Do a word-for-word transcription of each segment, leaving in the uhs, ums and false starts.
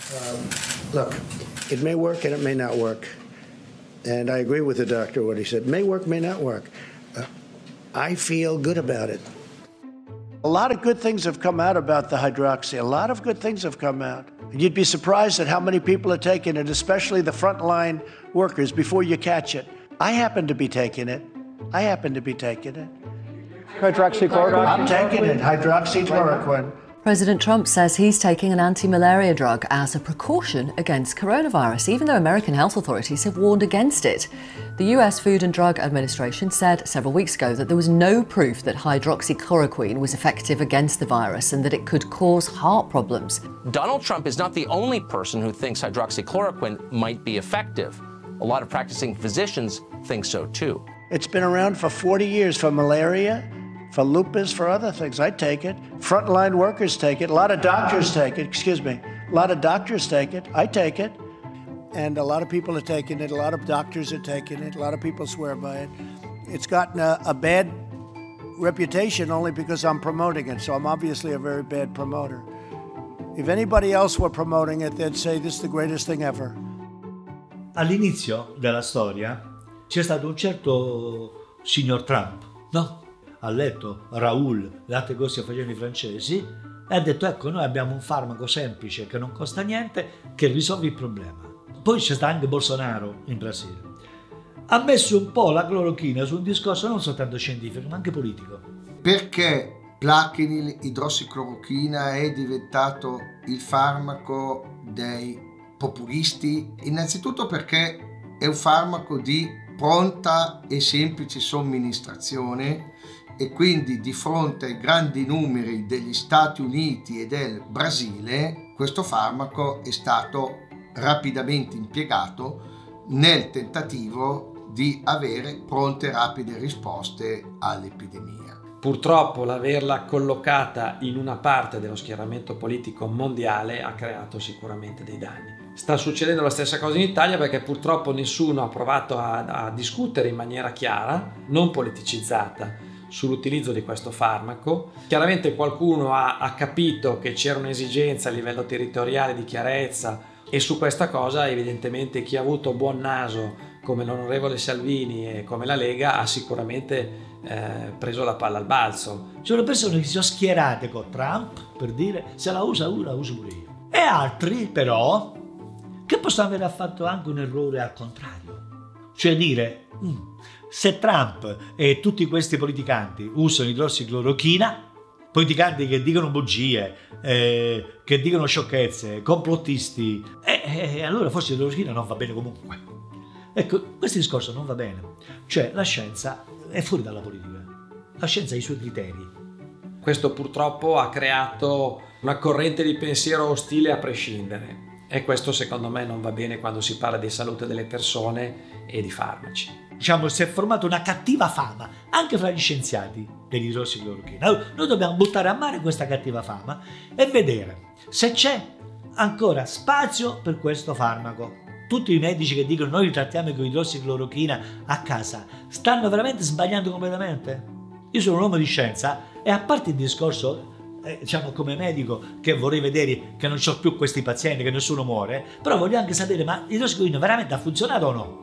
Um, look, it may work and it may not work. And I agree with the doctor, what he said. May work, may not work. Uh, I feel good about it. A lot of good things have come out about the hydroxy. A lot of good things have come out. You'd be surprised at how many people are taking it, especially the frontline workers, before you catch it. I happen to be taking it. I happen to be taking it. Hydroxychloroquine? I'm taking it, hydroxychloroquine. President Trump says he's taking an anti-malaria drug as a precaution against coronavirus, even though American health authorities have warned against it. The U S Food and Drug Administration said several weeks ago that there was no proof that hydroxychloroquine was effective against the virus and that it could cause heart problems. Donald Trump is not the only person who thinks hydroxychloroquine might be effective. A lot of practicing physicians think so too. It's been around for forty years for malaria, for lupus, for other things. I take it. Frontline workers take it. A lot of doctors take it. Excuse me. A lot of doctors take it. I take it. And a lot of people are taking it. A lot of doctors are taking it. A lot of people swear by it. It's gotten a, a bad reputation only because I'm promoting it. So I'm obviously a very bad promoter. If anybody else were promoting it, they'd say this is the greatest thing ever. All'inizio della storia c'è stato un certo signor Trump, no? Ha letto Raoul, le altre cose che facevano i francesi, e ha detto: ecco, noi abbiamo un farmaco semplice che non costa niente, che risolve il problema. Poi c'è stato anche Bolsonaro in Brasile. Ha messo un po' la clorochina su un discorso non soltanto scientifico, ma anche politico. Perché Plaquenil idrossiclorochina è diventato il farmaco dei populisti? Innanzitutto perché è un farmaco di pronta e semplice somministrazione, e quindi di fronte ai grandi numeri degli Stati Uniti e del Brasile questo farmaco è stato rapidamente impiegato nel tentativo di avere pronte e rapide risposte all'epidemia. Purtroppo l'averla collocata in una parte dello schieramento politico mondiale ha creato sicuramente dei danni. Sta succedendo la stessa cosa in Italia, perché purtroppo nessuno ha provato a, a discutere in maniera chiara, non politicizzata, sull'utilizzo di questo farmaco. Chiaramente qualcuno ha, ha capito che c'era un'esigenza a livello territoriale di chiarezza, e su questa cosa evidentemente chi ha avuto buon naso come l'onorevole Salvini e come la Lega ha sicuramente eh, preso la palla al balzo. Ci sono persone che si sono schierate con Trump per dire: se la usa uno, la uso pure io. E altri però che possono aver fatto anche un errore al contrario, cioè dire: mm, se Trump e tutti questi politicanti usano idrossiclorochina, politicanti che dicono bugie, eh, che dicono sciocchezze, complottisti, eh, eh, allora forse l'idrossiclorochina non va bene comunque. Ecco, questo discorso non va bene. Cioè la scienza è fuori dalla politica, la scienza ha i suoi criteri. Questo purtroppo ha creato una corrente di pensiero ostile a prescindere, e questo secondo me non va bene quando si parla di salute delle persone e di farmaci. Diciamo, si è formata una cattiva fama anche fra gli scienziati dell'idrossiclorochina. Allora, noi dobbiamo buttare a mare questa cattiva fama e vedere se c'è ancora spazio per questo farmaco. Tutti i medici che dicono noi li trattiamo con idrossiclorochina a casa stanno veramente sbagliando completamente? Io sono un uomo di scienza e, a parte il discorso, eh, diciamo, come medico, che vorrei vedere che non c'ho più questi pazienti, che nessuno muore, però voglio anche sapere, ma l'idrossiclorochina veramente ha funzionato o no?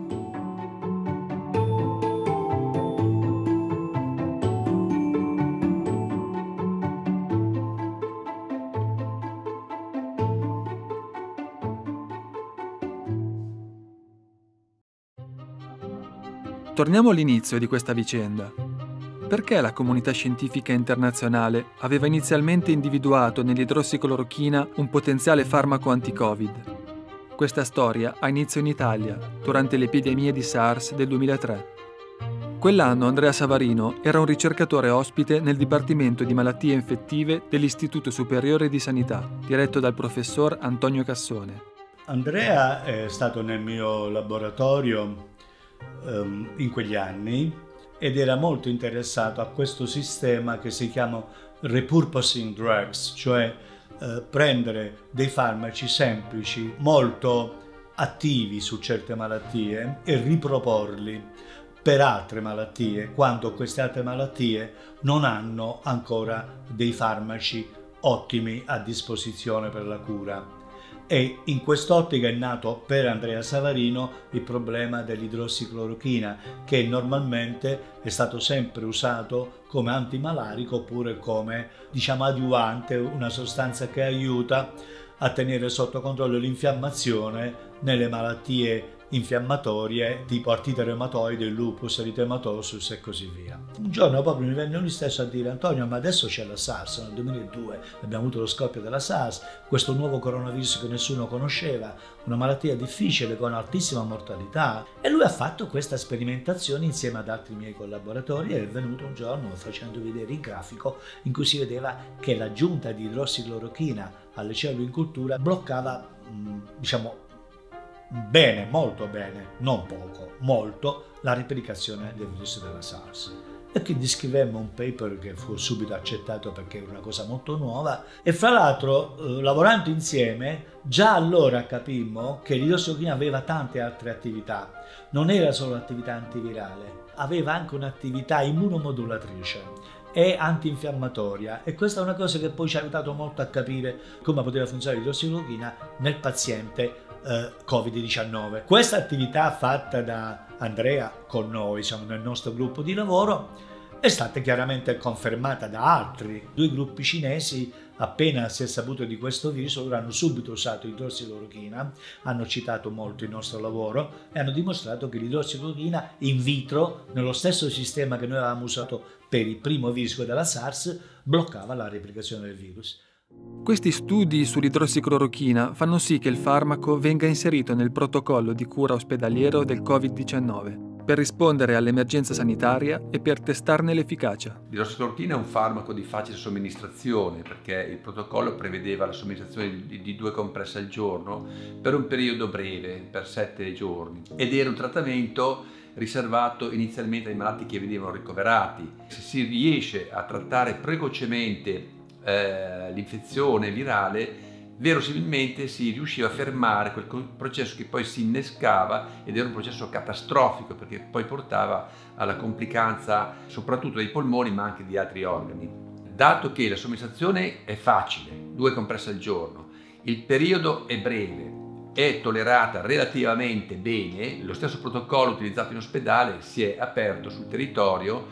Torniamo all'inizio di questa vicenda. Perché la comunità scientifica internazionale aveva inizialmente individuato nell'idrossiclorochina un potenziale farmaco anti-Covid? Questa storia ha inizio in Italia, durante l'epidemia di SARS del duemilatré. Quell'anno Andrea Savarino era un ricercatore ospite nel Dipartimento di Malattie Infettive dell'Istituto Superiore di Sanità, diretto dal professor Antonio Cassone. Andrea è stato nel mio laboratorio um, in quegli anni ed era molto interessato a questo sistema che si chiama repurposing drugs, cioè eh, prendere dei farmaci semplici, molto attivi su certe malattie e riproporli per altre malattie, quando queste altre malattie non hanno ancora dei farmaci ottimi a disposizione per la cura. E in quest'ottica è nato per Andrea Savarino il problema dell'idrossiclorochina, che normalmente è stato sempre usato come antimalarico oppure come, diciamo, adiuvante, una sostanza che aiuta a tenere sotto controllo l'infiammazione nelle malattie infiammatorie tipo artrite reumatoide, lupus eritematosus e così via. Un giorno proprio mi venne lui stesso a dire: Antonio, ma adesso c'è la SARS, nel duemiladue abbiamo avuto lo scoppio della SARS, questo nuovo coronavirus che nessuno conosceva, una malattia difficile con altissima mortalità, e lui ha fatto questa sperimentazione insieme ad altri miei collaboratori e è venuto un giorno facendo vedere il grafico in cui si vedeva che l'aggiunta di idrossiclorochina alle cellule in cultura bloccava, diciamo, bene, molto bene, non poco, molto, la replicazione del virus della SARS. E quindi scrivemmo un paper che fu subito accettato perché era una cosa molto nuova, e fra l'altro eh, lavorando insieme già allora capimmo che l'idrossiclorochina aveva tante altre attività, non era solo attività antivirale, aveva anche un'attività immunomodulatrice e antinfiammatoria, e questa è una cosa che poi ci ha aiutato molto a capire come poteva funzionare l'idrossiclorochina nel paziente eh, covid diciannove. Questa attività fatta da Andrea con noi, diciamo, nel nostro gruppo di lavoro, è stata chiaramente confermata da altri. Due gruppi cinesi, appena si è saputo di questo virus, loro hanno subito usato idrossiclorochina, hanno citato molto il nostro lavoro e hanno dimostrato che l'idrossiclorochina in vitro, nello stesso sistema che noi avevamo usato per il primo virus della SARS, bloccava la replicazione del virus. Questi studi sull'idrossiclorochina fanno sì che il farmaco venga inserito nel protocollo di cura ospedaliero del covid diciannove per rispondere all'emergenza sanitaria e per testarne l'efficacia. L'idrossiclorochina è un farmaco di facile somministrazione perché il protocollo prevedeva la somministrazione di, di due compresse al giorno per un periodo breve, per sette giorni, ed era un trattamento riservato inizialmente ai malati che venivano ricoverati. Se si riesce a trattare precocemente eh, l'infezione virale, verosimilmente si riusciva a fermare quel processo che poi si innescava, ed era un processo catastrofico perché poi portava alla complicanza soprattutto dei polmoni ma anche di altri organi. Dato che la somministrazione è facile, due compresse al giorno, il periodo è breve, è tollerata relativamente bene, lo stesso protocollo utilizzato in ospedale si è aperto sul territorio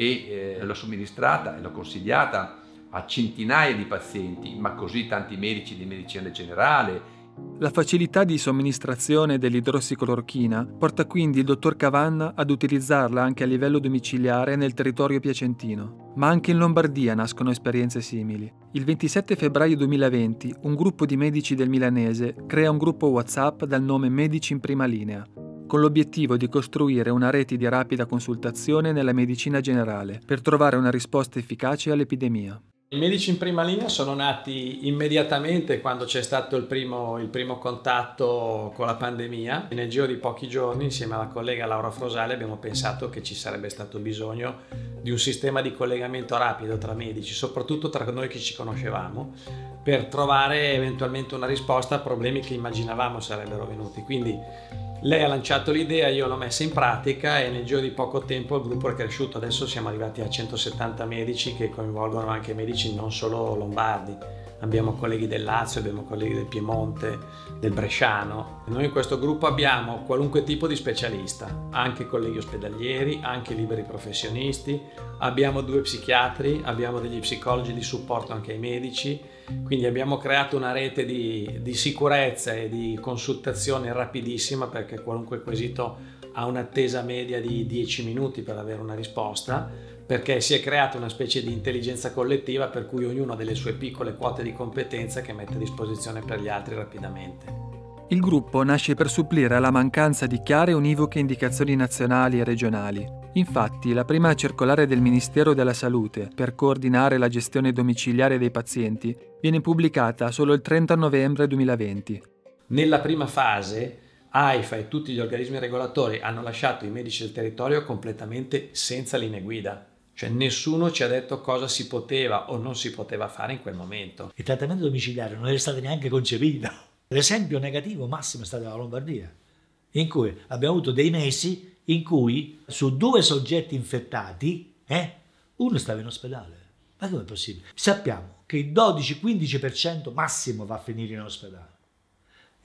e eh, l'ho somministrata e l'ho consigliata a centinaia di pazienti, ma così tanti medici di medicina generale. La facilità di somministrazione dell'idrossiclorochina porta quindi il dottor Cavanna ad utilizzarla anche a livello domiciliare nel territorio piacentino. Ma anche in Lombardia nascono esperienze simili. Il ventisette febbraio duemilaventi un gruppo di medici del Milanese crea un gruppo WhatsApp dal nome Medici in Prima Linea, con l'obiettivo di costruire una rete di rapida consultazione nella medicina generale per trovare una risposta efficace all'epidemia. I medici in prima linea sono nati immediatamente quando c'è stato il primo, il primo contatto con la pandemia. Nel giro di pochi giorni, insieme alla collega Laura Frosale, abbiamo pensato che ci sarebbe stato bisogno di un sistema di collegamento rapido tra medici, soprattutto tra noi che ci conoscevamo, per trovare eventualmente una risposta a problemi che immaginavamo sarebbero venuti. Quindi lei ha lanciato l'idea, io l'ho messa in pratica e nel giro di poco tempo il gruppo è cresciuto. Adesso siamo arrivati a centosettanta medici che coinvolgono anche medici non solo lombardi. Abbiamo colleghi del Lazio, abbiamo colleghi del Piemonte, del Bresciano. Noi in questo gruppo abbiamo qualunque tipo di specialista, anche colleghi ospedalieri, anche liberi professionisti, abbiamo due psichiatri, abbiamo degli psicologi di supporto anche ai medici, quindi abbiamo creato una rete di, di sicurezza e di consultazione rapidissima, perché qualunque quesito ha un'attesa media di dieci minuti per avere una risposta, perché si è creata una specie di intelligenza collettiva per cui ognuno ha delle sue piccole quote di competenza che mette a disposizione per gli altri rapidamente. Il gruppo nasce per supplire alla mancanza di chiare e univoche indicazioni nazionali e regionali. Infatti, la prima circolare del Ministero della Salute per coordinare la gestione domiciliare dei pazienti viene pubblicata solo il trenta novembre duemilaventi. Nella prima fase AIFA e tutti gli organismi regolatori hanno lasciato i medici del territorio completamente senza linee guida. Cioè nessuno ci ha detto cosa si poteva o non si poteva fare in quel momento. Il trattamento domiciliare non era stato neanche concepito. L'esempio negativo massimo è stato la Lombardia, in cui abbiamo avuto dei mesi in cui su due soggetti infettati, eh, uno stava in ospedale. Ma come è possibile? Sappiamo che il dodici quindici per cento massimo va a finire in ospedale.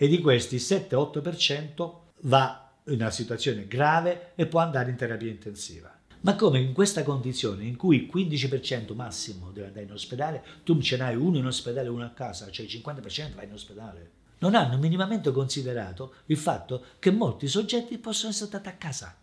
e di questi il sette otto per cento va in una situazione grave e può andare in terapia intensiva. Ma come in questa condizione in cui il quindici per cento massimo deve andare in ospedale, tu ce n'hai uno in ospedale e uno a casa, cioè il cinquanta per cento va in ospedale. Non hanno minimamente considerato il fatto che molti soggetti possono essere stati a casa.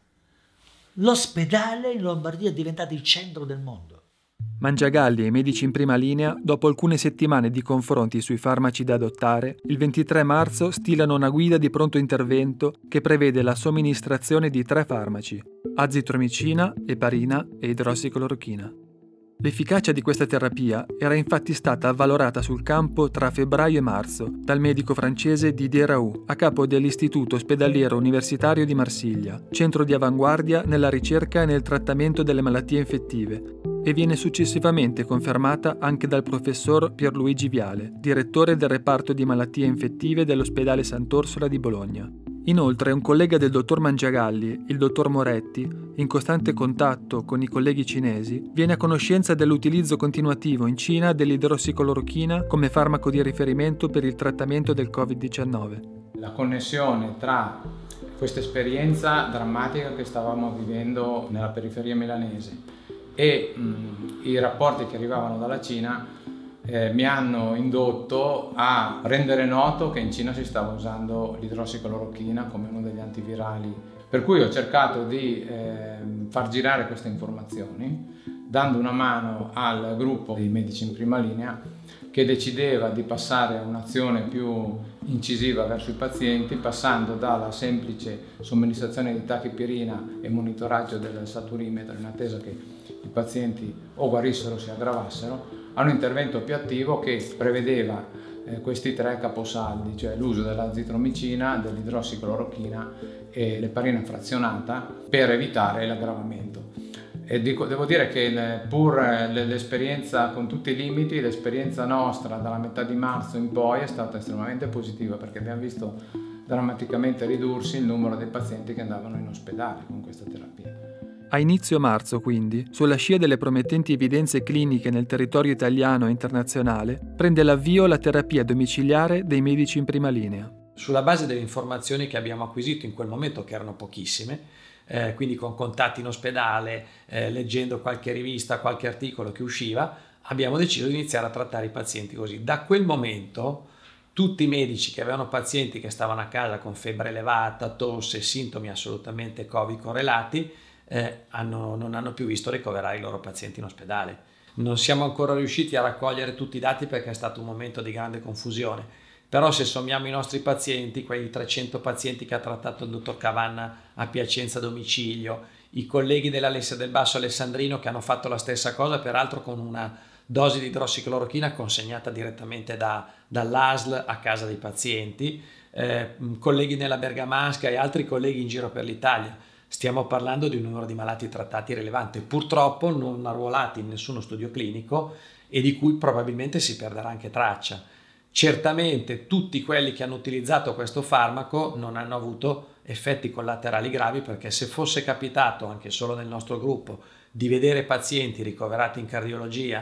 L'ospedale in Lombardia è diventato il centro del mondo. Mangiagalli e i medici in prima linea, dopo alcune settimane di confronti sui farmaci da adottare, il ventitré marzo stilano una guida di pronto intervento che prevede la somministrazione di tre farmaci: azitromicina, eparina e idrossiclorochina. L'efficacia di questa terapia era infatti stata avvalorata sul campo tra febbraio e marzo dal medico francese Didier Raoult, a capo dell'Istituto Ospedaliero Universitario di Marsiglia, centro di avanguardia nella ricerca e nel trattamento delle malattie infettive, e viene successivamente confermata anche dal professor Pierluigi Viale, direttore del reparto di malattie infettive dell'ospedale Sant'Orsola di Bologna. Inoltre un collega del dottor Mangiagalli, il dottor Moretti, in costante contatto con i colleghi cinesi, viene a conoscenza dell'utilizzo continuativo in Cina dell'idrossiclorochina come farmaco di riferimento per il trattamento del covid diciannove. La connessione tra questa esperienza drammatica che stavamo vivendo nella periferia milanese e mh, i rapporti che arrivavano dalla Cina eh, mi hanno indotto a rendere noto che in Cina si stava usando l'idrossiclorochina come uno degli antivirali, per cui ho cercato di eh, far girare queste informazioni dando una mano al gruppo dei medici in prima linea che decideva di passare a un'azione più incisiva verso i pazienti, passando dalla semplice somministrazione di tachipirina e monitoraggio del saturimetro in attesa che i pazienti o guarissero o si aggravassero, a un intervento più attivo che prevedeva eh, questi tre caposaldi, cioè l'uso dell'azitromicina, dell'idrossiclorochina e l'eparina frazionata per evitare l'aggravamento. E dico, devo dire che pur l'esperienza con tutti i limiti, l'esperienza nostra dalla metà di marzo in poi è stata estremamente positiva, perché abbiamo visto drammaticamente ridursi il numero dei pazienti che andavano in ospedale con questa terapia. A inizio marzo, quindi, sulla scia delle promettenti evidenze cliniche nel territorio italiano e internazionale, prende l'avvio la terapia domiciliare dei medici in prima linea. Sulla base delle informazioni che abbiamo acquisito in quel momento, che erano pochissime, eh, quindi con contatti in ospedale, eh, leggendo qualche rivista, qualche articolo che usciva, abbiamo deciso di iniziare a trattare i pazienti così. Da quel momento tutti i medici che avevano pazienti che stavano a casa con febbre elevata, tosse, sintomi assolutamente Covid correlati, eh, hanno, non hanno più visto ricoverare i loro pazienti in ospedale. Non siamo ancora riusciti a raccogliere tutti i dati perché è stato un momento di grande confusione, però se sommiamo i nostri pazienti, quei trecento pazienti che ha trattato il dottor Cavanna a Piacenza a domicilio, i colleghi dell'Alessia del Basso Alessandrino che hanno fatto la stessa cosa, peraltro con una dose di idrossiclorochina consegnata direttamente da, dall'A S L a casa dei pazienti, eh, colleghi nella Bergamasca e altri colleghi in giro per l'Italia. Stiamo parlando di un numero di malati trattati rilevante, purtroppo non arruolati in nessuno studio clinico e di cui probabilmente si perderà anche traccia. Certamente tutti quelli che hanno utilizzato questo farmaco non hanno avuto effetti collaterali gravi, perché se fosse capitato anche solo nel nostro gruppo di vedere pazienti ricoverati in cardiologia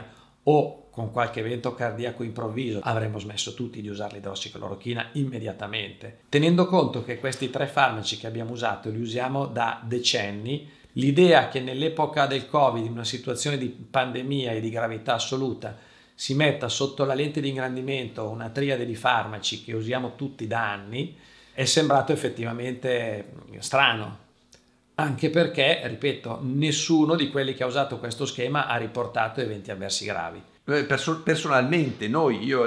o con qualche evento cardiaco improvviso, avremmo smesso tutti di usare l'idrossiclorochina immediatamente. Tenendo conto che questi tre farmaci che abbiamo usato li usiamo da decenni, l'idea che nell'epoca del Covid, in una situazione di pandemia e di gravità assoluta, si metta sotto la lente di ingrandimento una triade di farmaci che usiamo tutti da anni è sembrato effettivamente strano, anche perché, ripeto, nessuno di quelli che ha usato questo schema ha riportato eventi avversi gravi. Perso- personalmente noi, io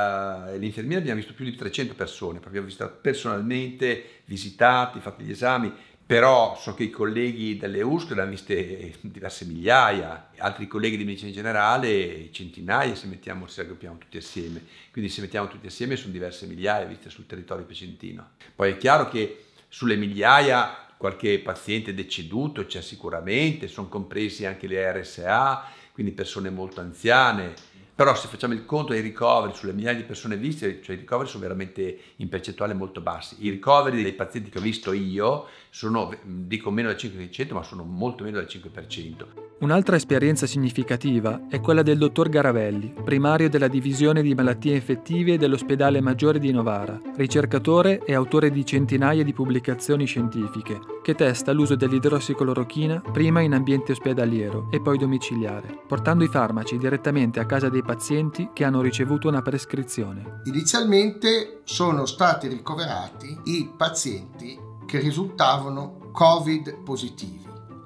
e l'infermiera abbiamo visto più di trecento persone, abbiamo visto personalmente, visitati, fatti gli esami, però so che i colleghi delle U S C le hanno viste diverse migliaia, altri colleghi di medicina generale centinaia se mettiamo, se aggruppiamo tutti assieme, quindi se mettiamo tutti assieme sono diverse migliaia viste sul territorio piacentino. Poi è chiaro che sulle migliaia qualche paziente deceduto c'è sicuramente, sono compresi anche le R S A, quindi persone molto anziane, Però se facciamo il conto dei ricoveri sulle migliaia di persone viste, cioè i ricoveri sono veramente in percentuale molto bassi. I ricoveri dei pazienti che ho visto io sono, dico meno del cinque per cento, ma sono molto meno del cinque per cento. Un'altra esperienza significativa è quella del dottor Garavelli, primario della divisione di malattie infettive dell'ospedale Maggiore di Novara, ricercatore e autore di centinaia di pubblicazioni scientifiche, che testa l'uso dell'idrossiclorochina prima in ambiente ospedaliero e poi domiciliare, portando i farmaci direttamente a casa dei pazienti che hanno ricevuto una prescrizione. Inizialmente sono stati ricoverati i pazienti che risultavano Covid positivi,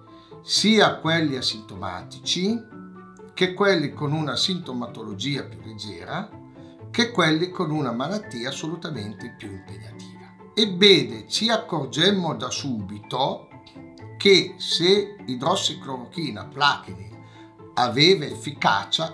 sia quelli asintomatici che quelli con una sintomatologia più leggera che quelli con una malattia assolutamente più impegnativa. Ebbene, ci accorgemmo da subito che se idrossiclorochina Plaquenil aveva efficacia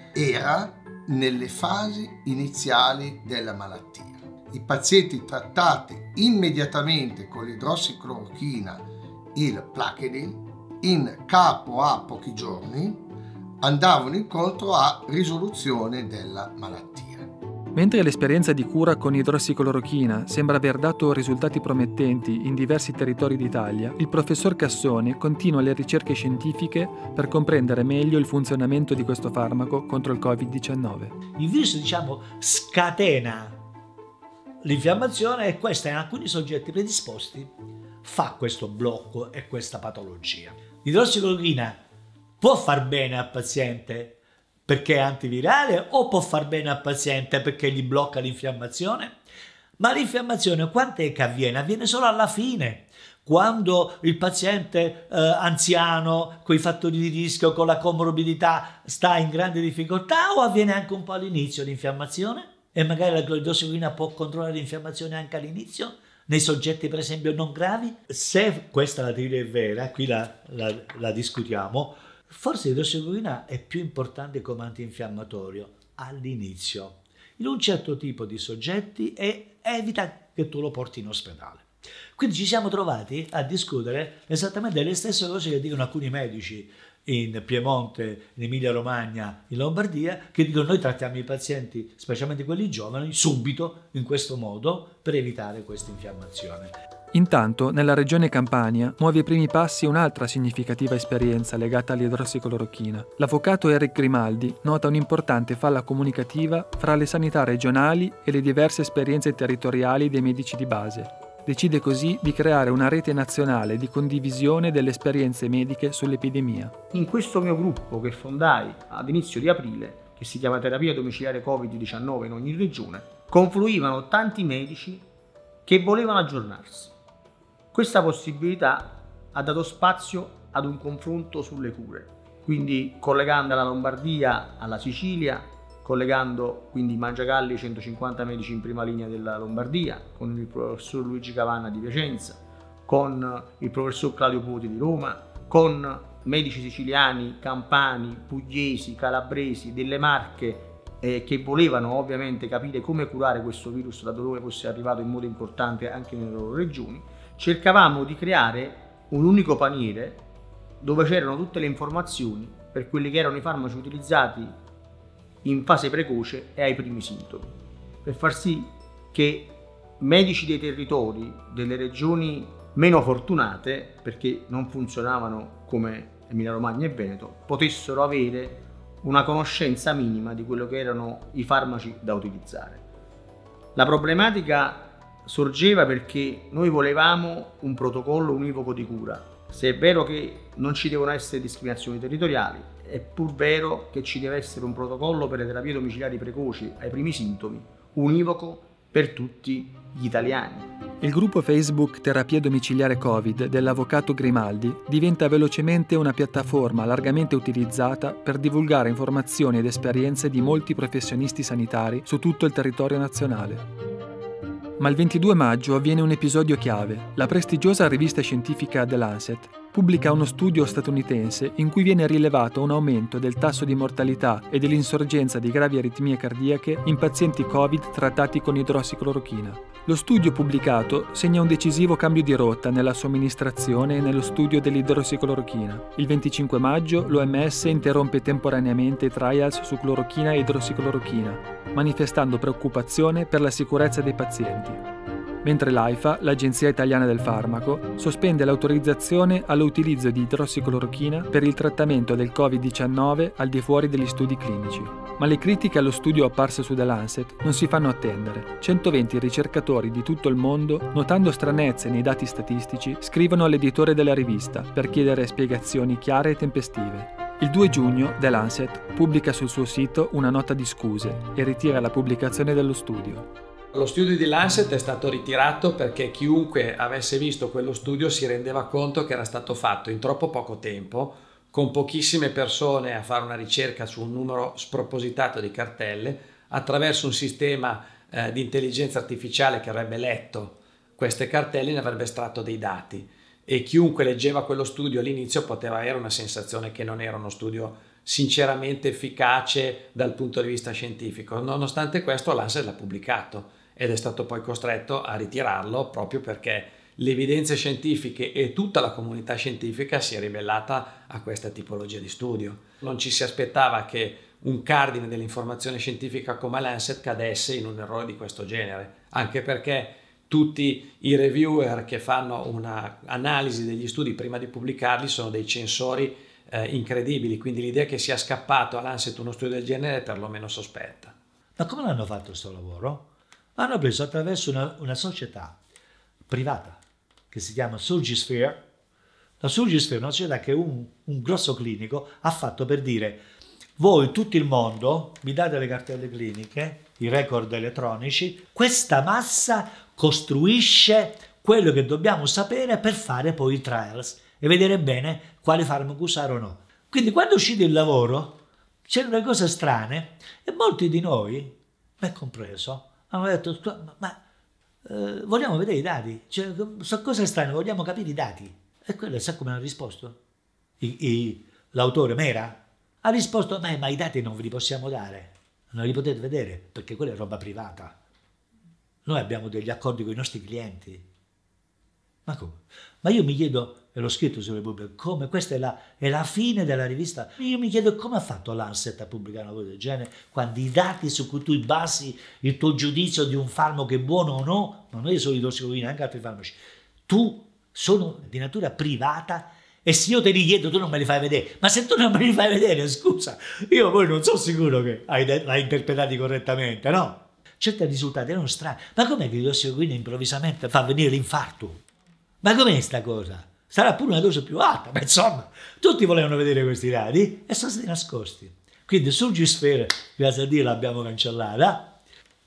era nelle fasi iniziali della malattia. I pazienti trattati immediatamente con l'idrossiclorochina, il Plaquenil, in capo a pochi giorni andavano incontro a risoluzione della malattia. Mentre l'esperienza di cura con idrossiclorochina sembra aver dato risultati promettenti in diversi territori d'Italia, il professor Cassone continua le ricerche scientifiche per comprendere meglio il funzionamento di questo farmaco contro il covid diciannove. Il virus, diciamo, scatena l'infiammazione e questa in alcuni soggetti predisposti fa questo blocco e questa patologia. L'idrossiclorochina può far bene al paziente perché è antivirale o può far bene al paziente perché gli blocca l'infiammazione? Ma l'infiammazione quant'è che avviene? Avviene solo alla fine, quando il paziente eh, anziano, con i fattori di rischio, con la comorbidità, sta in grande difficoltà, o avviene anche un po' all'inizio l'infiammazione? E magari la idrossiclorochina può controllare l'infiammazione anche all'inizio? Nei soggetti per esempio non gravi? Se questa la teoria è vera, qui la, la, la discutiamo, forse l'idrossiclorochina è più importante come antinfiammatorio all'inizio, in un certo tipo di soggetti, e evita che tu lo porti in ospedale. Quindi ci siamo trovati a discutere esattamente le stesse cose che dicono alcuni medici in Piemonte, in Emilia Romagna, in Lombardia, che dicono: noi trattiamo i pazienti, specialmente quelli giovani, subito in questo modo per evitare questa infiammazione. Intanto, nella regione Campania muove i primi passi un'altra significativa esperienza legata all'idrossiclorochina. L'avvocato Eric Grimaldi nota un'importante falla comunicativa fra le sanità regionali e le diverse esperienze territoriali dei medici di base. Decide così di creare una rete nazionale di condivisione delle esperienze mediche sull'epidemia. In questo mio gruppo che fondai ad inizio di aprile, che si chiama Terapia Domiciliare covid diciannove in ogni regione, confluivano tanti medici che volevano aggiornarsi. Questa possibilità ha dato spazio ad un confronto sulle cure, quindi collegando la Lombardia alla Sicilia, collegando quindi Mangiagalli, centocinquanta medici in prima linea della Lombardia, con il professor Luigi Cavanna di Piacenza, con il professor Claudio Poti di Roma, con medici siciliani, campani, pugliesi, calabresi, delle Marche, eh, che volevano ovviamente capire come curare questo virus da dove fosse arrivato in modo importante anche nelle loro regioni. Cercavamo di creare un unico paniere dove c'erano tutte le informazioni per quelli che erano i farmaci utilizzati in fase precoce e ai primi sintomi, per far sì che medici dei territori, delle regioni meno fortunate, perché non funzionavano come Emilia Romagna e Veneto, potessero avere una conoscenza minima di quello che erano i farmaci da utilizzare. La problematica sorgeva perché noi volevamo un protocollo univoco di cura. Se è vero che non ci devono essere discriminazioni territoriali, è pur vero che ci deve essere un protocollo per le terapie domiciliari precoci ai primi sintomi, univoco per tutti gli italiani. Il gruppo Facebook Terapia Domiciliare Covid dell'avvocato Grimaldi diventa velocemente una piattaforma largamente utilizzata per divulgare informazioni ed esperienze di molti professionisti sanitari su tutto il territorio nazionale. Ma il ventidue maggio avviene un episodio chiave. La prestigiosa rivista scientifica The Lancet pubblica uno studio statunitense in cui viene rilevato un aumento del tasso di mortalità e dell'insorgenza di gravi aritmie cardiache in pazienti Covid trattati con idrossiclorochina. Lo studio pubblicato segna un decisivo cambio di rotta nella somministrazione e nello studio dell'idrossiclorochina. Il venticinque maggio l'O M S interrompe temporaneamente i trials su clorochina e idrossiclorochina, manifestando preoccupazione per la sicurezza dei pazienti. Mentre l'AIFA, l'Agenzia Italiana del Farmaco, sospende l'autorizzazione all'utilizzo di idrossiclorochina per il trattamento del covid diciannove al di fuori degli studi clinici. Ma le critiche allo studio apparso su The Lancet non si fanno attendere. centoventi ricercatori di tutto il mondo, notando stranezze nei dati statistici, scrivono all'editore della rivista per chiedere spiegazioni chiare e tempestive. Il due giugno The Lancet pubblica sul suo sito una nota di scuse e ritira la pubblicazione dello studio. Lo studio di Lancet è stato ritirato perché chiunque avesse visto quello studio si rendeva conto che era stato fatto in troppo poco tempo, con pochissime persone a fare una ricerca su un numero spropositato di cartelle, attraverso un sistema eh, di intelligenza artificiale che avrebbe letto queste cartelle e ne avrebbe estratto dei dati. E chiunque leggeva quello studio all'inizio poteva avere una sensazione che non era uno studio sinceramente efficace dal punto di vista scientifico. Nonostante questo Lancet l'ha pubblicato ed è stato poi costretto a ritirarlo proprio perché le evidenze scientifiche e tutta la comunità scientifica si è ribellata a questa tipologia di studio. Non ci si aspettava che un cardine dell'informazione scientifica come Lancet cadesse in un errore di questo genere, anche perché tutti i reviewer che fanno un'analisi degli studi prima di pubblicarli sono dei censori eh, incredibili, quindi l'idea che sia scappato a Lancet uno studio del genere è perlomeno sospetta. Ma come l'hanno fatto questo lavoro? Hanno preso attraverso una, una società privata che si chiama Surgisphere. La Surgisphere è una società che un, un grosso clinico ha fatto per dire: voi, tutto il mondo, mi date le cartelle cliniche, i record elettronici, questa massa costruisce quello che dobbiamo sapere per fare poi i trials e vedere bene quali farmaci usare o no. Quindi quando è uscito il lavoro c'erano delle cose strane e molti di noi, me compreso, hanno detto: ma, ma eh, vogliamo vedere i dati, cioè, sono cose strane, vogliamo capire i dati. E quello sa come hanno risposto? I, i, l'autore Mera ha risposto: ma, ma i dati non ve li possiamo dare, non li potete vedere perché quella è roba privata. Noi abbiamo degli accordi con i nostri clienti. Ma come? Ma io mi chiedo, e l'ho scritto sulle pubbliche, come questa è la, è la fine della rivista. Io mi chiedo come ha fatto Lancet a pubblicare una cosa del genere, quando i dati su cui tu basi il tuo giudizio di un farmaco è buono o no, ma non è solo idrossiclorochina, anche altri farmaci, tu sono di natura privata e se io te li chiedo tu non me li fai vedere. Ma se tu non me li fai vedere, scusa, io poi non sono sicuro che hai, l'hai interpretati correttamente, no? Certi risultati erano strani. Ma com'è che l'idrossiclorochina improvvisamente fa venire l'infarto? Ma com'è sta cosa? Sarà pure una cosa più alta, ma insomma, tutti volevano vedere questi dati e sono stati nascosti. Quindi Surgisphere, grazie a Dio, l'abbiamo cancellata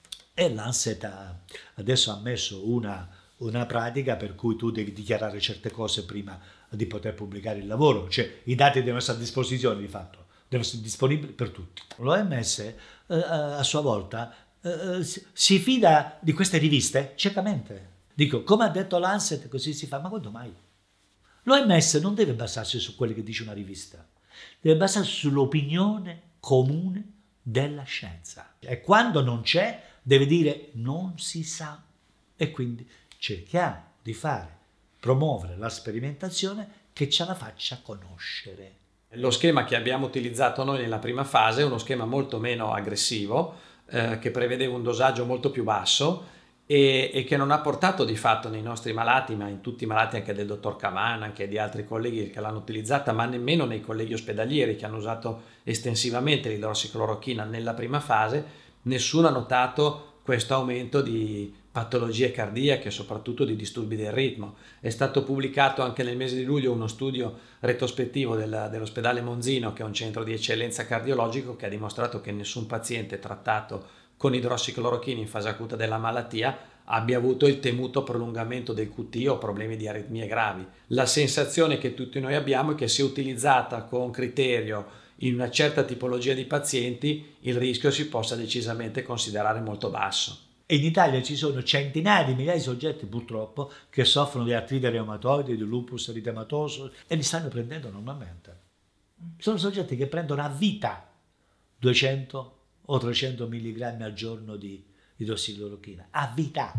e Lancet ha, adesso ha messo una, una pratica per cui tu devi dichiarare certe cose prima di poter pubblicare il lavoro, cioè i dati devono essere a disposizione di fatto, devono essere disponibili per tutti. L'O M S eh, a sua volta eh, si fida di queste riviste ciecamente. Dico, come ha detto Lancet, così si fa, ma quando mai? L'O M S non deve basarsi su quello che dice una rivista, deve basarsi sull'opinione comune della scienza. E quando non c'è, deve dire non si sa. E quindi cerchiamo di fare, promuovere la sperimentazione che ce la faccia conoscere. Lo schema che abbiamo utilizzato noi nella prima fase è uno schema molto meno aggressivo, eh, che prevedeva un dosaggio molto più basso, E, e che non ha portato di fatto nei nostri malati, ma in tutti i malati anche del dottor Cavan, anche di altri colleghi che l'hanno utilizzata, ma nemmeno nei colleghi ospedalieri che hanno usato estensivamente l'idrossiclorochina nella prima fase, nessuno ha notato questo aumento di patologie cardiache, soprattutto di disturbi del ritmo. È stato pubblicato anche nel mese di luglio uno studio retrospettivo del, dell'ospedale Monzino, che è un centro di eccellenza cardiologico, che ha dimostrato che nessun paziente trattato con idrossiclorochina in fase acuta della malattia abbia avuto il temuto prolungamento del Q T o problemi di aritmie gravi. La sensazione che tutti noi abbiamo è che se utilizzata con criterio in una certa tipologia di pazienti il rischio si possa decisamente considerare molto basso. E in Italia ci sono centinaia di migliaia di soggetti purtroppo che soffrono di artrite reumatoide, di lupus eritematoso e li stanno prendendo normalmente. Sono soggetti che prendono a vita duecento o trecento milligrammi al giorno di idrossiclorochina, a vita.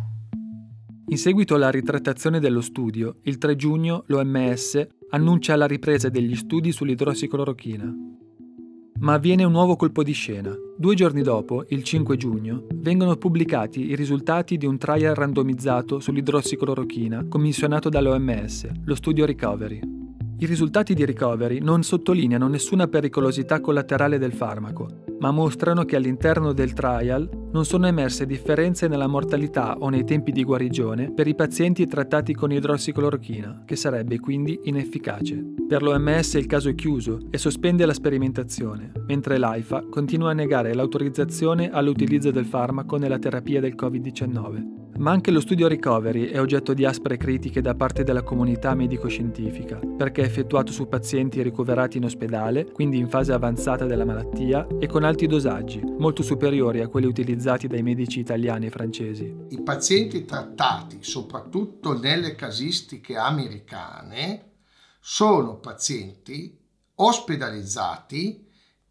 In seguito alla ritrattazione dello studio, il tre giugno l'O M S annuncia la ripresa degli studi sull'idrossiclorochina. Ma avviene un nuovo colpo di scena. Due giorni dopo, il cinque giugno, vengono pubblicati i risultati di un trial randomizzato sull'idrossiclorochina commissionato dall'O M S, lo studio Recovery. I risultati di Recovery non sottolineano nessuna pericolosità collaterale del farmaco, ma mostrano che all'interno del trial non sono emerse differenze nella mortalità o nei tempi di guarigione per i pazienti trattati con idrossiclorochina, che sarebbe quindi inefficace. Per l'O M S il caso è chiuso e sospende la sperimentazione, mentre l'AIFA continua a negare l'autorizzazione all'utilizzo del farmaco nella terapia del covid diciannove. Ma anche lo studio Recovery è oggetto di aspre critiche da parte della comunità medico-scientifica, perché è effettuato su pazienti ricoverati in ospedale, quindi in fase avanzata della malattia, e con alti dosaggi, molto superiori a quelli utilizzati dai medici italiani e francesi. I pazienti trattati, soprattutto nelle casistiche americane, sono pazienti ospedalizzati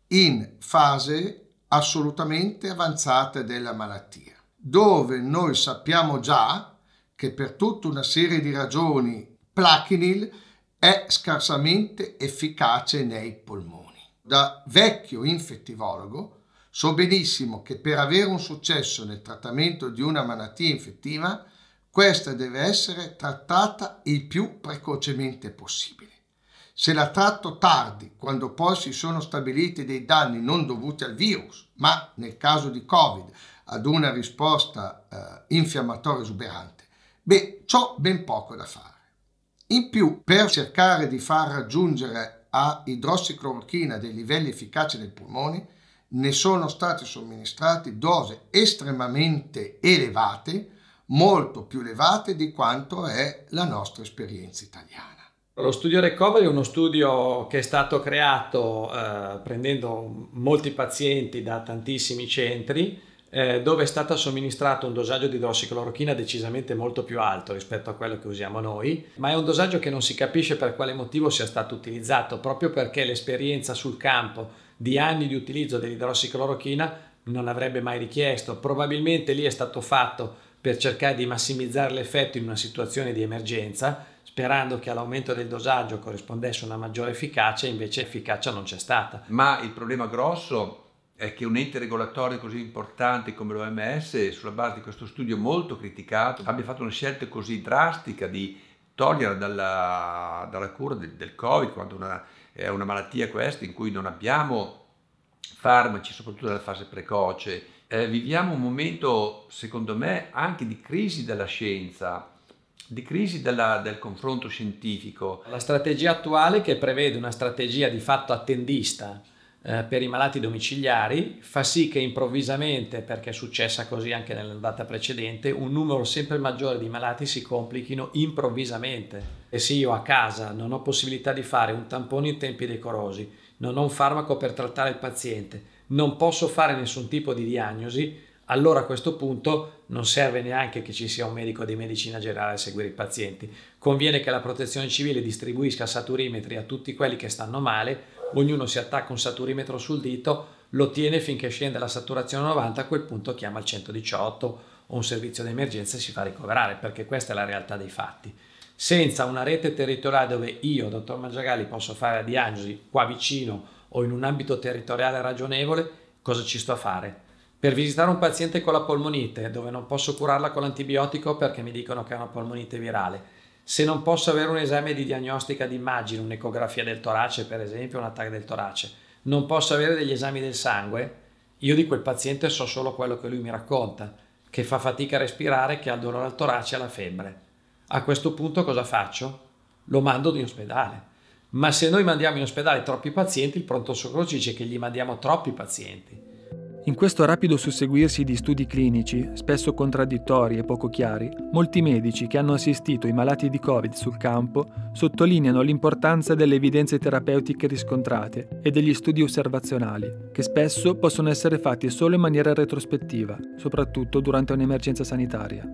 in fase assolutamente avanzata della malattia, dove noi sappiamo già che per tutta una serie di ragioni Plaquenil è scarsamente efficace nei polmoni. Da vecchio infettivologo so benissimo che per avere un successo nel trattamento di una malattia infettiva, questa deve essere trattata il più precocemente possibile. Se la tratto tardi, quando poi si sono stabiliti dei danni non dovuti al virus, ma nel caso di Covid ad una risposta eh, infiammatoria esuberante, beh, c'ho ben poco da fare. In più, per cercare di far raggiungere a idrossiclorochina dei livelli efficaci nei polmoni, ne sono state somministrate dose estremamente elevate, molto più elevate di quanto è la nostra esperienza italiana. Lo studio Recovery è uno studio che è stato creato eh, prendendo molti pazienti da tantissimi centri, eh, dove è stato somministrato un dosaggio di idrossiclorochina decisamente molto più alto rispetto a quello che usiamo noi, ma è un dosaggio che non si capisce per quale motivo sia stato utilizzato, proprio perché l'esperienza sul campo di anni di utilizzo dell'idrossiclorochina non avrebbe mai richiesto. Probabilmente lì è stato fatto per cercare di massimizzare l'effetto in una situazione di emergenza, sperando che all'aumento del dosaggio corrispondesse una maggiore efficacia, invece efficacia non c'è stata. Ma il problema grosso è che un ente regolatorio così importante come l'O M S, sulla base di questo studio molto criticato, abbia fatto una scelta così drastica di togliere dalla, dalla cura del, del Covid, quando una, è una malattia questa in cui non abbiamo farmaci, soprattutto nella fase precoce. Eh, viviamo un momento, secondo me, anche di crisi della scienza, di crisi della, del confronto scientifico. La strategia attuale, che prevede una strategia di fatto attendista eh, per i malati domiciliari, fa sì che improvvisamente, perché è successa così anche nell'andata precedente, un numero sempre maggiore di malati si complichino improvvisamente. E se io a casa non ho possibilità di fare un tampone in tempi decorosi, non ho un farmaco per trattare il paziente, non posso fare nessun tipo di diagnosi, allora a questo punto non serve neanche che ci sia un medico di medicina generale a seguire i pazienti. Conviene che la protezione civile distribuisca saturimetri a tutti quelli che stanno male, ognuno si attacca un saturimetro sul dito, lo tiene finché scende la saturazione a novanta, a quel punto chiama il centodiciotto o un servizio di emergenza e si fa ricoverare, perché questa è la realtà dei fatti. Senza una rete territoriale dove io, dottor Mangiagalli, posso fare la diagnosi qua vicino o in un ambito territoriale ragionevole, cosa ci sto a fare? Per visitare un paziente con la polmonite, dove non posso curarla con l'antibiotico perché mi dicono che è una polmonite virale, se non posso avere un esame di diagnostica di immagine, un'ecografia del torace per esempio, un attacco del torace, non posso avere degli esami del sangue, io di quel paziente so solo quello che lui mi racconta, che fa fatica a respirare, che ha il dolore al torace e la febbre. A questo punto cosa faccio? Lo mando in ospedale. Ma se noi mandiamo in ospedale troppi pazienti, il pronto soccorso dice che gli mandiamo troppi pazienti. In questo rapido susseguirsi di studi clinici, spesso contraddittori e poco chiari, molti medici che hanno assistito i malati di Covid sul campo sottolineano l'importanza delle evidenze terapeutiche riscontrate e degli studi osservazionali, che spesso possono essere fatti solo in maniera retrospettiva, soprattutto durante un'emergenza sanitaria.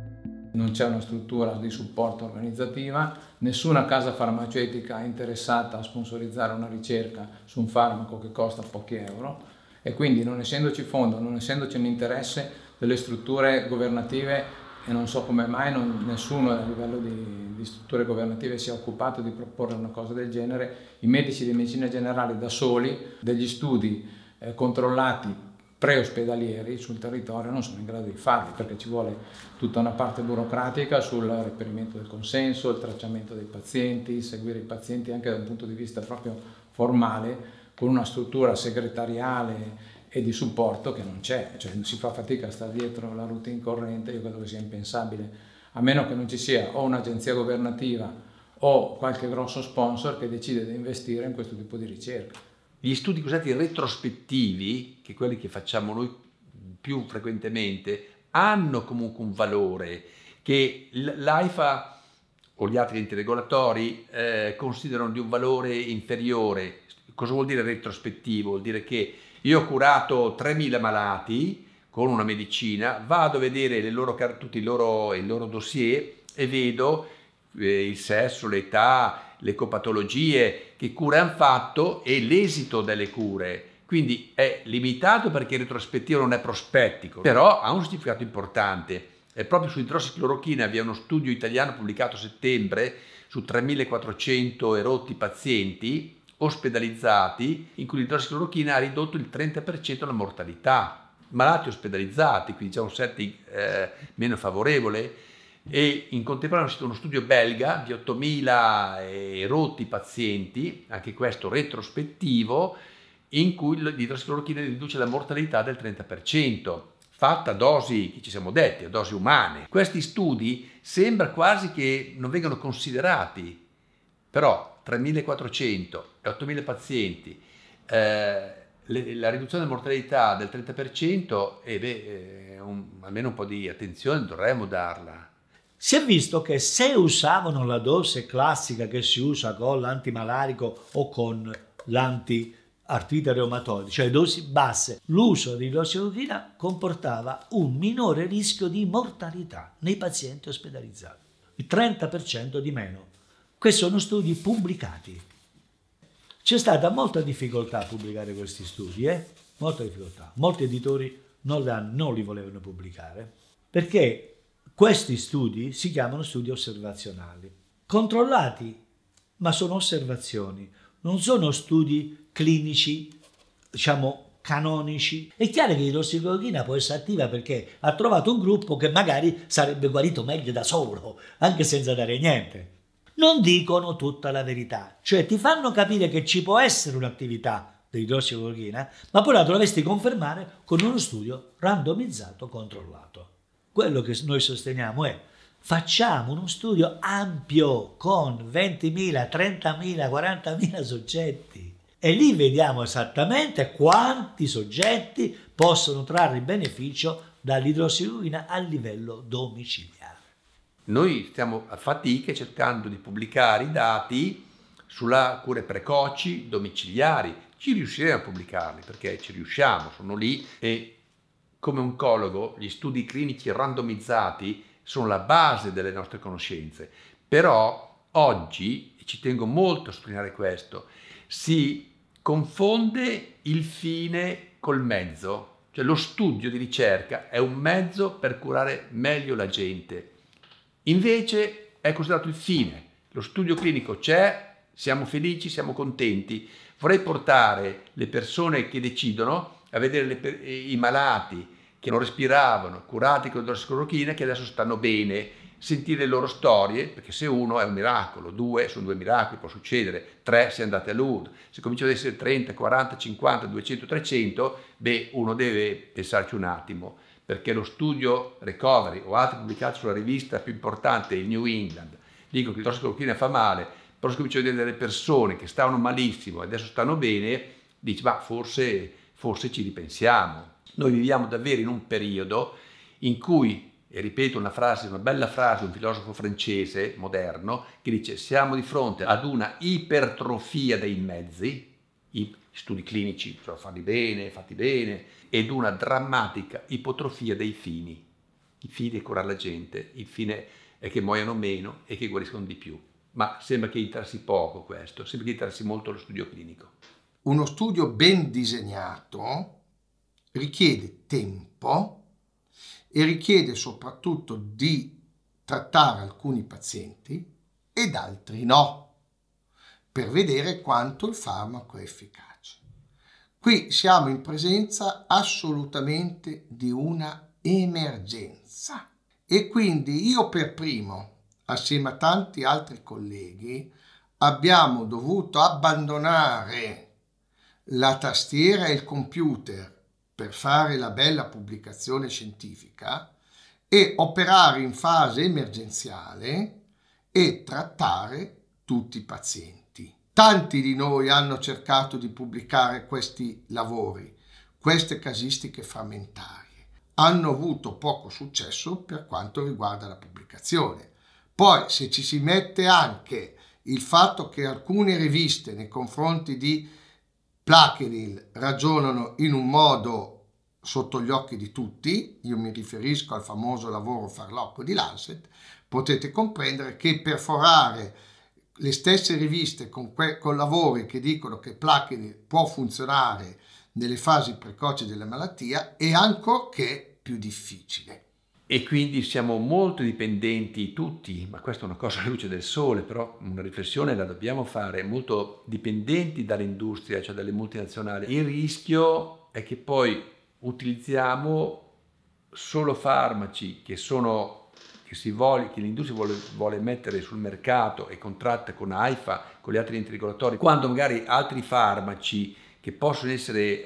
Non c'è una struttura di supporto organizzativa, nessuna casa farmaceutica è interessata a sponsorizzare una ricerca su un farmaco che costa pochi euro. E quindi, non essendoci fondo, non essendoci un interesse delle strutture governative, e non so come mai non, nessuno a livello di, di strutture governative si è occupato di proporre una cosa del genere, i medici di medicina generale da soli, degli studi eh, controllati preospedalieri sul territorio non sono in grado di farli, perché ci vuole tutta una parte burocratica sul reperimento del consenso, il tracciamento dei pazienti, seguire i pazienti anche da un punto di vista proprio formale, con una struttura segretariale e di supporto che non c'è, cioè si fa fatica a stare dietro la routine corrente. Io credo che sia impensabile, a meno che non ci sia o un'agenzia governativa o qualche grosso sponsor che decide di investire in questo tipo di ricerca. Gli studi cosiddetti retrospettivi, che quelli che facciamo noi più frequentemente, hanno comunque un valore che l'AIFA o gli altri enti regolatori eh, considerano di un valore inferiore. Cosa vuol dire retrospettivo? Vuol dire che io ho curato tremila malati con una medicina, vado a vedere le loro, tutti i loro, i loro dossier e vedo eh, il sesso, l'età, le ecopatologie, che cure hanno fatto e l'esito delle cure. Quindi è limitato perché il retrospettivo non è prospettico, però ha un significato importante. E proprio sull'idrossiclorochina vi è uno studio italiano pubblicato a settembre su tremilaquattrocento erotti pazienti ospedalizzati, in cui l'idrossiclorochina ha ridotto il trenta per cento la mortalità. Malati ospedalizzati, quindi c'è un setting eh, meno favorevole, e in contemporanea è stato uno studio belga di ottomila erotti pazienti, anche questo retrospettivo, in cui l'idrossiclorochina riduce la mortalità del trenta per cento, fatta a dosi, che ci siamo detti, a dosi umane. Questi studi sembra quasi che non vengano considerati, però tremilaquattrocento e ottomila pazienti, eh, le, la riduzione della mortalità del trenta per cento, e beh, eh, un, almeno un po' di attenzione dovremmo darla. Si è visto che se usavano la dose classica che si usa con l'antimalarico o con l'anti-artrite reumatoide, cioè dosi basse, l'uso di idrossiclorochina comportava un minore rischio di mortalità nei pazienti ospedalizzati, il trenta per cento di meno. Questi sono studi pubblicati. C'è stata molta difficoltà a pubblicare questi studi, eh? Molta difficoltà. Molti editori non li, non li volevano pubblicare perché questi studi si chiamano studi osservazionali, controllati, ma sono osservazioni, non sono studi clinici, diciamo, canonici. È chiaro che l'idrossiclorochina può essere attiva perché ha trovato un gruppo che magari sarebbe guarito meglio da solo, anche senza dare niente. Non dicono tutta la verità, cioè ti fanno capire che ci può essere un'attività dell'idrossiclorochina, ma poi la dovresti confermare con uno studio randomizzato controllato. Quello che noi sosteniamo è: facciamo uno studio ampio con ventimila, trentamila, quarantamila soggetti e lì vediamo esattamente quanti soggetti possono trarre beneficio dall'idrossiclorochina a livello domiciliare. Noi stiamo a fatiche cercando di pubblicare i dati sulla cure precoci domiciliari. Ci riusciremo a pubblicarli perché ci riusciamo, sono lì, e come oncologo gli studi clinici randomizzati sono la base delle nostre conoscenze. Però oggi, e ci tengo molto a sottolineare questo, si confonde il fine col mezzo. Cioè lo studio di ricerca è un mezzo per curare meglio la gente. Invece è considerato il fine. Lo studio clinico c'è, siamo felici, siamo contenti. Vorrei portare le persone che decidono a vedere le, i malati che non respiravano, curati con idrossiclorochina, che adesso stanno bene, sentire le loro storie, perché se uno è un miracolo, due sono due miracoli, può succedere, tre se andate a Lourdes, se cominciano ad essere trenta, quaranta, cinquanta, duecento, trecento, beh, uno deve pensarci un attimo, perché lo studio Recovery o altri pubblicati sulla rivista più importante, il New England, dicono che l'idrossiclorochina fa male, però se cominciano a vedere delle persone che stavano malissimo e adesso stanno bene, dici, ma forse, forse ci ripensiamo. Noi viviamo davvero in un periodo in cui, e ripeto una frase, una bella frase, un filosofo francese moderno, che dice: siamo di fronte ad una ipertrofia dei mezzi, i studi clinici, cioè farli bene, fatti bene, ed una drammatica ipotrofia dei fini. Il fine è curare la gente, il fine è che muoiano meno e che guariscono di più. Ma sembra che interessi poco questo, sembra che interessi molto lo studio clinico. Uno studio ben disegnato richiede tempo e richiede soprattutto di trattare alcuni pazienti ed altri no, per vedere quanto il farmaco è efficace. Qui siamo in presenza assolutamente di una emergenza e quindi io per primo, assieme a tanti altri colleghi, abbiamo dovuto abbandonare la tastiera e il computer per fare la bella pubblicazione scientifica e operare in fase emergenziale e trattare tutti i pazienti. Tanti di noi hanno cercato di pubblicare questi lavori, queste casistiche frammentarie. Hanno avuto poco successo per quanto riguarda la pubblicazione. Poi, se ci si mette anche il fatto che alcune riviste nei confronti di Plaquenil ragionano in un modo sotto gli occhi di tutti, io mi riferisco al famoso lavoro farlocco di Lancet, potete comprendere che perforare le stesse riviste con, que- con lavori che dicono che Plaquenil può funzionare nelle fasi precoci della malattia è ancorché più difficile. E quindi siamo molto dipendenti tutti, ma questa è una cosa alla luce del sole, però una riflessione la dobbiamo fare, molto dipendenti dall'industria, cioè dalle multinazionali. Il rischio è che poi utilizziamo solo farmaci che sono che, si vuole, che l'industria vuole, vuole mettere sul mercato e contratta con AIFA, con gli altri enti regolatori, quando magari altri farmaci che possono essere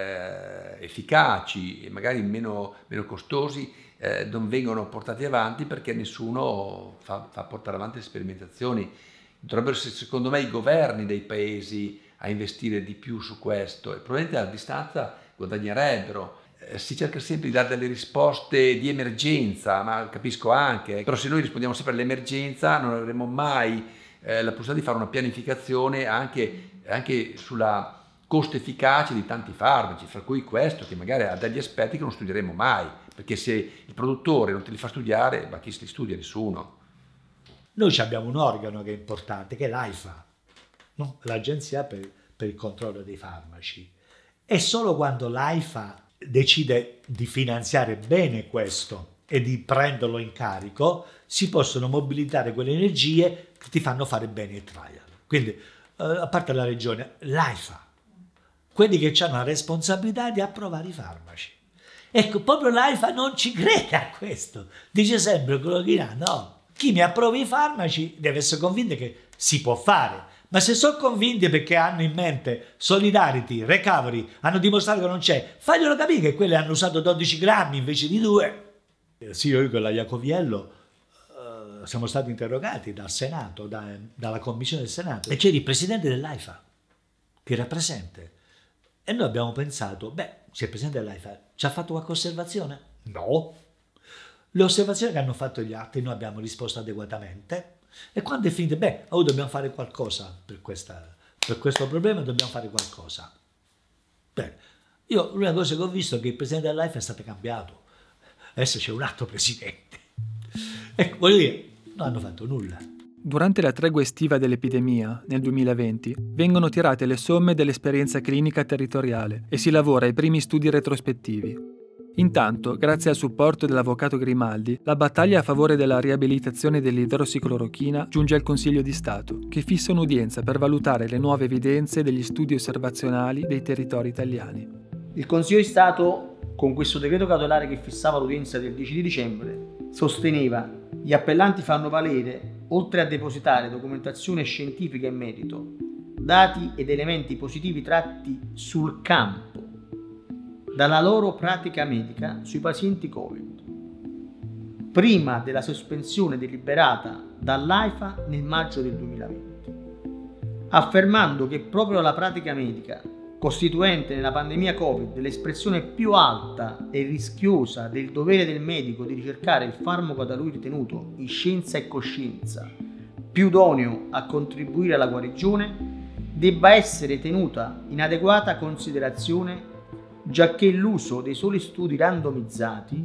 eh, efficaci e magari meno, meno costosi eh, non vengono portati avanti perché nessuno fa, fa portare avanti le sperimentazioni. Dovrebbero essere secondo me i governi dei paesi a investire di più su questo e probabilmente a distanza guadagnerebbero. Eh, si cerca sempre di dare delle risposte di emergenza, ma capisco anche, eh, però se noi rispondiamo sempre all'emergenza non avremo mai eh, la possibilità di fare una pianificazione anche, anche sulla costo efficace di tanti farmaci, fra cui questo che magari ha degli aspetti che non studieremo mai, perché se il produttore non te li fa studiare, ma chi si li studia? Nessuno. Noi abbiamo un organo che è importante, che è l'AIFA, no? L'Agenzia per, per il controllo dei farmaci. E solo quando l'AIFA decide di finanziare bene questo e di prenderlo in carico, si possono mobilitare quelle energie che ti fanno fare bene il trial. Quindi, eh, a parte la regione, l'AIFA, quelli che hanno la responsabilità di approvare i farmaci. Ecco, proprio l'AIFA non ci crede a questo. Dice sempre quello che ha, no, chi mi approva i farmaci deve essere convinto che si può fare. Ma se sono convinti perché hanno in mente Solidarity, Recovery, hanno dimostrato che non c'è, faglielo capire che quelli hanno usato dodici grammi invece di due. Sì, io con la Iacoviello uh, siamo stati interrogati dal Senato, da, dalla commissione del Senato, e c'era il presidente dell'AIFA che era presente. E noi abbiamo pensato, beh, se il presidente dell'AIFA ci ha fatto qualche osservazione? No. Le osservazioni che hanno fatto gli altri noi abbiamo risposto adeguatamente. E quando è finito, beh, oh, dobbiamo fare qualcosa per, questa, per questo problema, dobbiamo fare qualcosa. Beh, io l'unica cosa che ho visto è che il presidente dell'AIFA è stato cambiato. Adesso c'è un altro presidente. Ecco, voglio dire, non hanno fatto nulla. Durante la tregua estiva dell'epidemia, nel duemilaventi, vengono tirate le somme dell'esperienza clinica territoriale e si lavora ai primi studi retrospettivi. Intanto, grazie al supporto dell'avvocato Grimaldi, la battaglia a favore della riabilitazione dell'idrossiclorochina giunge al Consiglio di Stato, che fissa un'udienza per valutare le nuove evidenze degli studi osservazionali dei territori italiani. Il Consiglio di Stato, con questo decreto cautelare che fissava l'udienza del dieci di dicembre, sosteneva: gli appellanti fanno valere, oltre a depositare documentazione scientifica in merito, dati ed elementi positivi tratti sul campo dalla loro pratica medica sui pazienti Covid, prima della sospensione deliberata dall'AIFA nel maggio del duemilaventi, affermando che proprio la pratica medica costituente nella pandemia Covid l'espressione più alta e rischiosa del dovere del medico di ricercare il farmaco da lui ritenuto in scienza e coscienza più idoneo a contribuire alla guarigione, debba essere tenuta in adeguata considerazione, giacché l'uso dei soli studi randomizzati,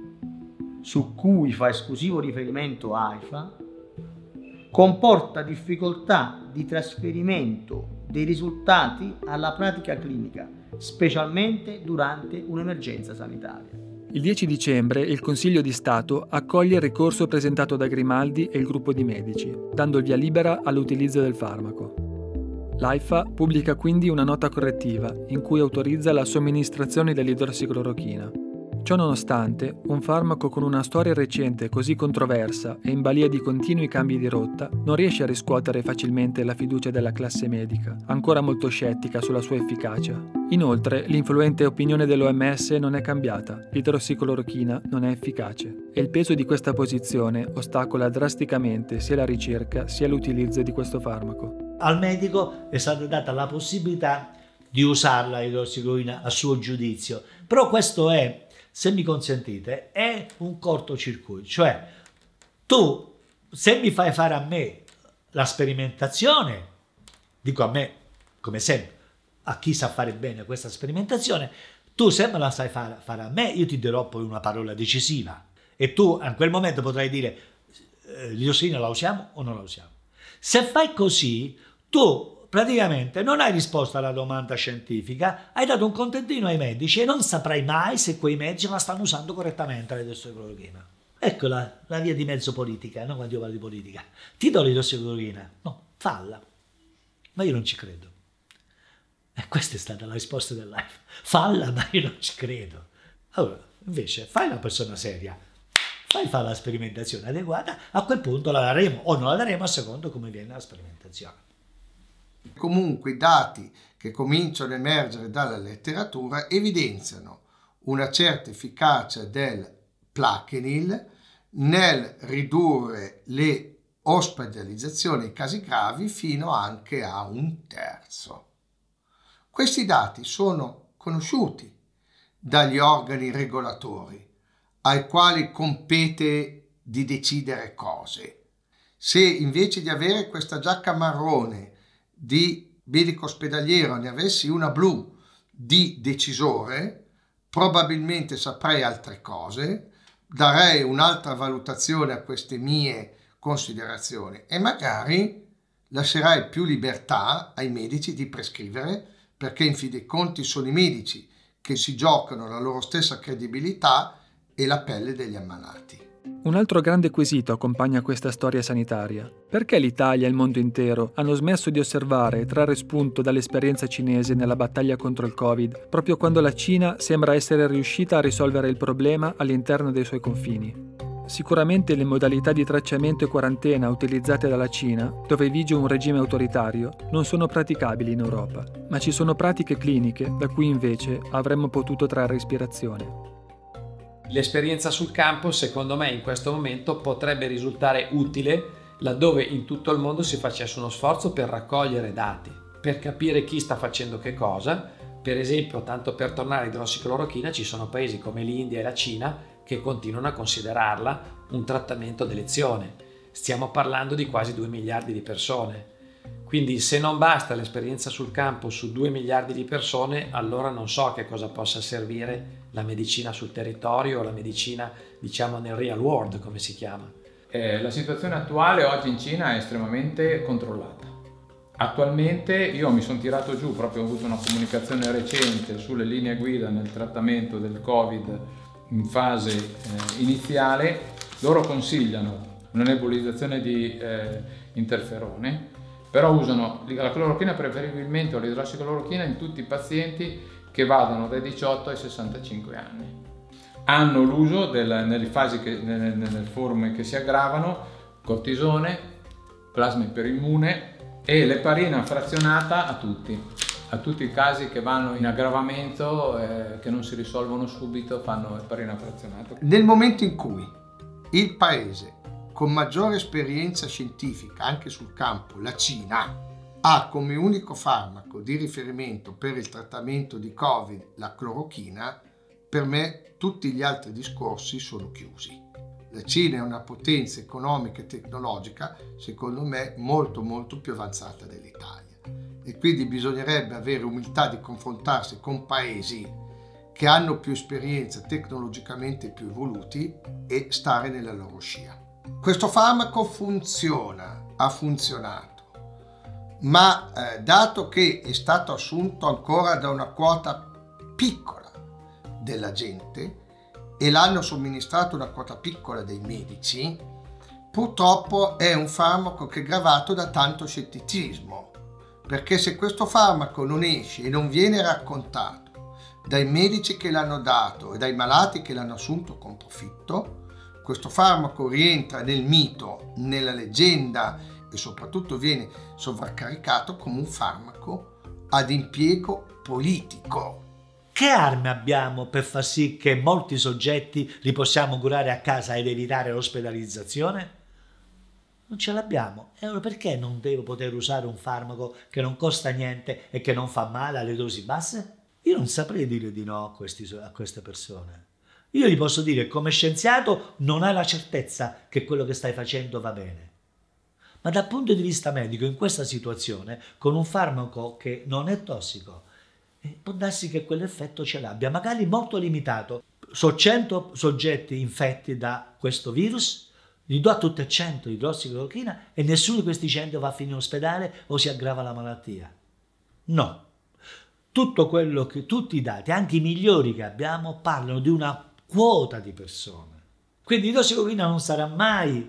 su cui fa esclusivo riferimento AIFA, comporta difficoltà di trasferimento dei risultati alla pratica clinica, specialmente durante un'emergenza sanitaria. Il dieci dicembre il Consiglio di Stato accoglie il ricorso presentato da Grimaldi e il gruppo di medici, dando il via libera all'utilizzo del farmaco. L'AIFA pubblica quindi una nota correttiva in cui autorizza la somministrazione dell'idrossiclorochina. Ciò nonostante, un farmaco con una storia recente così controversa e in balia di continui cambi di rotta non riesce a riscuotere facilmente la fiducia della classe medica, ancora molto scettica sulla sua efficacia. Inoltre, l'influente opinione dell'O M S non è cambiata, l'idrossiclorochina non è efficace e il peso di questa posizione ostacola drasticamente sia la ricerca sia l'utilizzo di questo farmaco. Al medico è stata data la possibilità di usarla l'idrossiclorochina a suo giudizio, però questo è, se mi consentite, è un cortocircuito, cioè tu se mi fai fare a me la sperimentazione, dico a me come sempre, a chi sa fare bene questa sperimentazione, tu se me la sai fare, fare a me, io ti dirò poi una parola decisiva e tu in quel momento potrai dire eh, l'idrossiclorochina la usiamo o non la usiamo. Se fai così, tu praticamente non hai risposto alla domanda scientifica, hai dato un contentino ai medici e non saprai mai se quei medici la stanno usando correttamente l'idrossiclorochina. Ecco la, la via di mezzo politica, no? Quando io parlo di politica. Ti do l'idrossiclorochina? No, falla. Ma io non ci credo. E questa è stata la risposta dell'AIFA. Falla, ma io non ci credo. Allora, invece, fai una persona seria. Fai fare la sperimentazione adeguata, a quel punto la daremo o non la daremo a secondo come viene la sperimentazione. Comunque i dati che cominciano a emergere dalla letteratura evidenziano una certa efficacia del Plaquenil nel ridurre le ospedalizzazioni in casi gravi fino anche a un terzo. Questi dati sono conosciuti dagli organi regolatori ai quali compete di decidere cose. Se invece di avere questa giacca marrone di medico ospedaliero ne avessi una blu di decisore, probabilmente saprei altre cose, darei un'altra valutazione a queste mie considerazioni e magari lascerai più libertà ai medici di prescrivere, perché in fin dei conti sono i medici che si giocano la loro stessa credibilità e la pelle degli ammalati. Un altro grande quesito accompagna questa storia sanitaria. Perché l'Italia e il mondo intero hanno smesso di osservare e trarre spunto dall'esperienza cinese nella battaglia contro il Covid, proprio quando la Cina sembra essere riuscita a risolvere il problema all'interno dei suoi confini? Sicuramente le modalità di tracciamento e quarantena utilizzate dalla Cina, dove vige un regime autoritario, non sono praticabili in Europa, ma ci sono pratiche cliniche da cui invece avremmo potuto trarre ispirazione. L'esperienza sul campo, secondo me, in questo momento potrebbe risultare utile laddove in tutto il mondo si facesse uno sforzo per raccogliere dati, per capire chi sta facendo che cosa. Per esempio, tanto per tornare all'idrossiclorochina, ci sono paesi come l'India e la Cina che continuano a considerarla un trattamento d'elezione. Stiamo parlando di quasi due miliardi di persone. Quindi se non basta l'esperienza sul campo su due miliardi di persone, allora non so a che cosa possa servire la medicina sul territorio o la medicina, diciamo, nel real world, come si chiama. Eh, la situazione attuale oggi in Cina è estremamente controllata. Attualmente io mi sono tirato giù, proprio ho avuto una comunicazione recente sulle linee guida nel trattamento del Covid in fase eh, iniziale. Loro consigliano una nebulizzazione di eh, interferone, però usano la clorochina preferibilmente o l'idrossiclorochina in tutti i pazienti che vadano dai diciotto ai sessantacinque anni. Hanno l'uso del, nelle fasi, che, nelle, nelle forme che si aggravano, cortisone, plasma iperimmune e l'eparina frazionata a tutti. A tutti i casi che vanno in aggravamento, eh, che non si risolvono subito, fanno eparina frazionata. Nel momento in cui il paese con maggiore esperienza scientifica anche sul campo, la Cina, ha come unico farmaco di riferimento per il trattamento di Covid la clorochina, per me tutti gli altri discorsi sono chiusi. La Cina è una potenza economica e tecnologica, secondo me, molto molto più avanzata dell'Italia. E quindi bisognerebbe avere umiltà di confrontarsi con paesi che hanno più esperienza, tecnologicamente più evoluti, e stare nella loro scia. Questo farmaco funziona, ha funzionato, ma eh, dato che è stato assunto ancora da una quota piccola della gente e l'hanno somministrato una quota piccola dei medici, purtroppo è un farmaco che è gravato da tanto scetticismo, perché se questo farmaco non esce e non viene raccontato dai medici che l'hanno dato e dai malati che l'hanno assunto con profitto, questo farmaco rientra nel mito, nella leggenda e soprattutto viene sovraccaricato come un farmaco ad impiego politico. Che armi abbiamo per far sì che molti soggetti li possiamo curare a casa ed evitare l'ospedalizzazione? Non ce l'abbiamo. E allora perché non devo poter usare un farmaco che non costa niente e che non fa male alle dosi basse? Io non saprei dire di no a, questi, a queste persone. Io gli posso dire, come scienziato, non hai la certezza che quello che stai facendo va bene. Ma dal punto di vista medico, in questa situazione, con un farmaco che non è tossico, eh, può darsi che quell'effetto ce l'abbia, magari molto limitato. So cento soggetti infetti da questo virus, gli do a tutti e cento idrossiclorochina e nessuno di questi cento va a finire in ospedale o si aggrava la malattia. No. Tutto quello che, tutti i dati, anche i migliori che abbiamo, parlano di una quota di persone. Quindi l'idrossiclorochina non sarà mai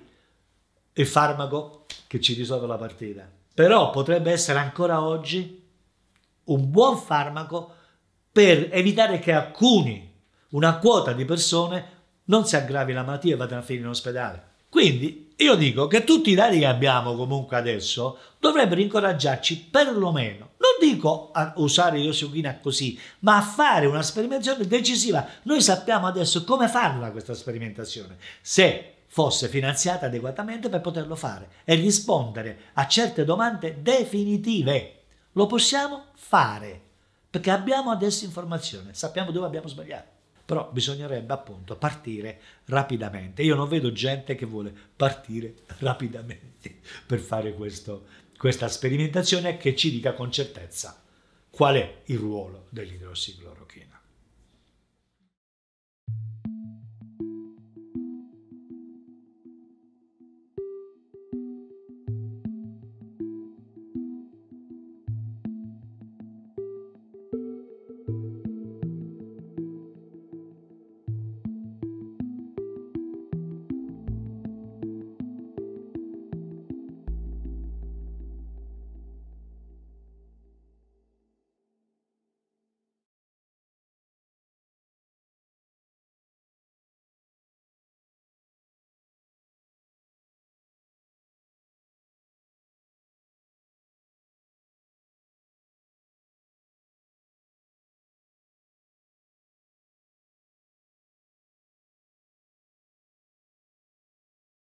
il farmaco che ci risolve la partita. Però potrebbe essere ancora oggi un buon farmaco per evitare che alcuni, una quota di persone, non si aggravi la malattia e vadano a finire in ospedale. Quindi io dico che tutti i dati che abbiamo comunque adesso dovrebbero incoraggiarci perlomeno, non dico a usare l'idrossiclorochina così, ma a fare una sperimentazione decisiva. Noi sappiamo adesso come farla questa sperimentazione, se fosse finanziata adeguatamente per poterlo fare e rispondere a certe domande definitive. Lo possiamo fare perché abbiamo adesso informazione, sappiamo dove abbiamo sbagliato. Però bisognerebbe appunto partire rapidamente. Io non vedo gente che vuole partire rapidamente per fare questo, questa sperimentazione che ci dica con certezza qual è il ruolo dell'idrossiclorochina.